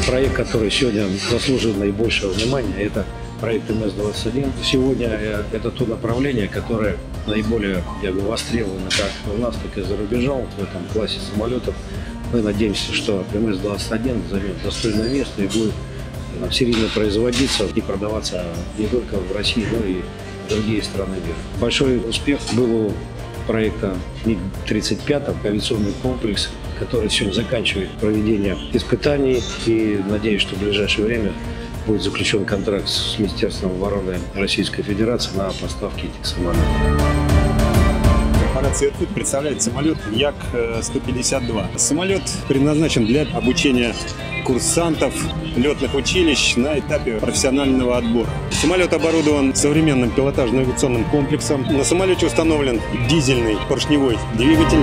проект, который сегодня заслуживает наибольшего внимания, это проект МС-21. Сегодня это то направление, которое наиболее востребовано как у нас, так и за рубежом в этом классе самолетов. Мы надеемся, что МС-21 займет достойное место и будет серийно производиться и продаваться не только в России, но и в другие страны мира. Большой успех был у проекта МиГ-35, авиационный комплекс, который сегодня заканчивает проведение испытаний, и надеюсь, что в ближайшее время будет заключен контракт с Министерством обороны Российской Федерации на поставки этих самолетов. Корпорация «Иркут» представляет самолет Як-152. Самолет предназначен для обучения курсантов летных училищ на этапе профессионального отбора. Самолет оборудован современным пилотажно-авиационным комплексом. На самолете установлен дизельный поршневой двигатель.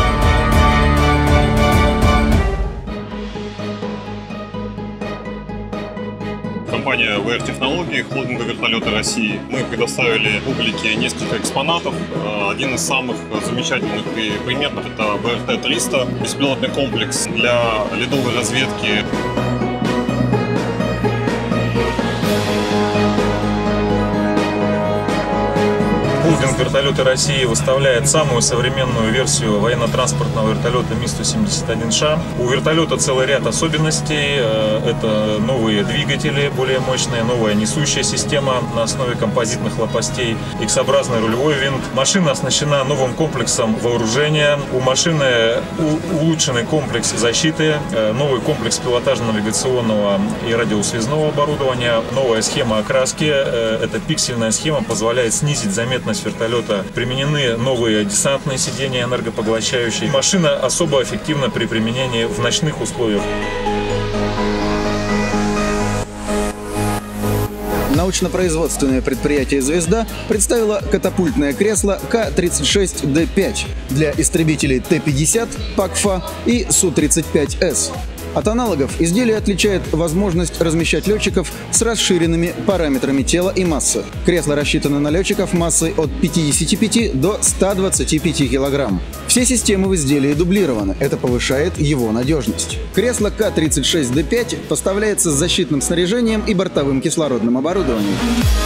Компания ВР-технологии, холдинга «Вертолеты России». Мы предоставили публике несколько экспонатов. Один из самых замечательных и приметных – это ВРТ-300, беспилотный комплекс для ледовой разведки. Холдинг «Вертолеты России» выставляет самую современную версию военно-транспортного вертолета Ми-171Ш. У вертолета целый ряд особенностей. Это новые двигатели, более мощные, новая несущая система на основе композитных лопастей, X-образный рулевой винт. Машина оснащена новым комплексом вооружения. У машины улучшенный комплекс защиты, новый комплекс пилотажно-навигационного и радиосвязного оборудования, новая схема окраски. Эта пиксельная схема позволяет снизить заметность вертолета. Применены новые десантные сиденья энергопоглощающие. Машина особо эффективна при применении в ночных условиях. Научно-производственное предприятие «Звезда» представило катапультное кресло К-36Д5 для истребителей Т-50, ПАКФА и Су-35С. От аналогов изделие отличает возможность размещать летчиков с расширенными параметрами тела и массы. Кресло рассчитано на летчиков массой от 55 до 125 кг. Все системы в изделии дублированы, это повышает его надежность. Кресло К-36Д5 поставляется с защитным снаряжением и бортовым кислородным оборудованием.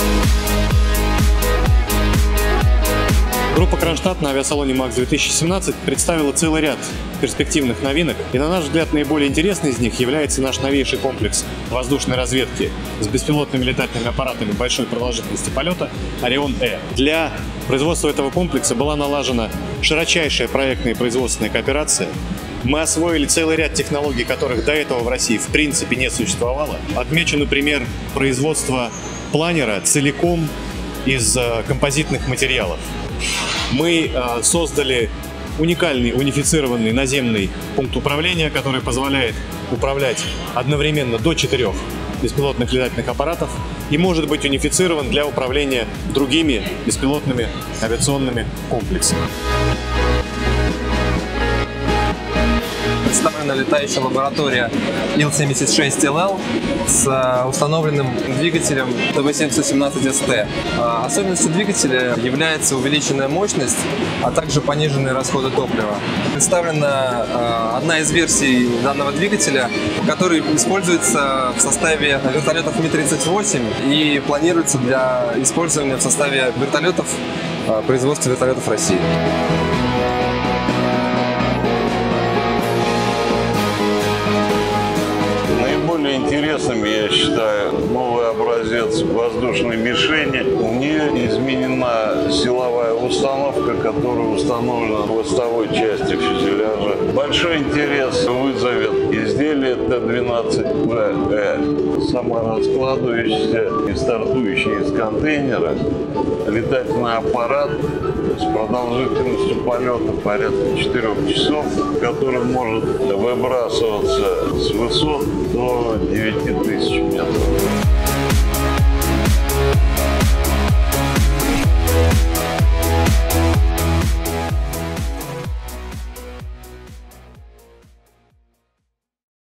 Группа «Кронштадт» на авиасалоне МАКС-2017 представила целый ряд перспективных новинок, и, на наш взгляд, наиболее интересный из них является наш новейший комплекс воздушной разведки с беспилотными летательными аппаратами большой продолжительности полета «Орион-Э». Для производства этого комплекса была налажена широчайшая проектная и производственная кооперация. Мы освоили целый ряд технологий, которых до этого в России в принципе не существовало. Отмечу, например, производство планера целиком из композитных материалов. Мы создали уникальный унифицированный наземный пункт управления, который позволяет управлять одновременно до 4 беспилотных летательных аппаратов и может быть унифицирован для управления другими беспилотными авиационными комплексами. Представлена летающая лаборатория Ил-76ЛЛ с установленным двигателем ТВ-717СТ. Особенностью двигателя является увеличенная мощность, а также пониженные расходы топлива. Представлена одна из версий данного двигателя, который используется в составе вертолетов Ми-38 и планируется для использования в составе вертолетов производства вертолетов России. Наиболее интересным, я считаю, новый образец воздушной мишени. У нее изменена силовая установка, которая установлена в хвостовой части фюзеляжа. Большой интерес вызовет изделие Т-12БЭ, самораскладывающийся и стартующий из контейнера летательный аппарат с продолжительностью полета порядка 4 часов, который может выбрасываться с высот до 9000 метров.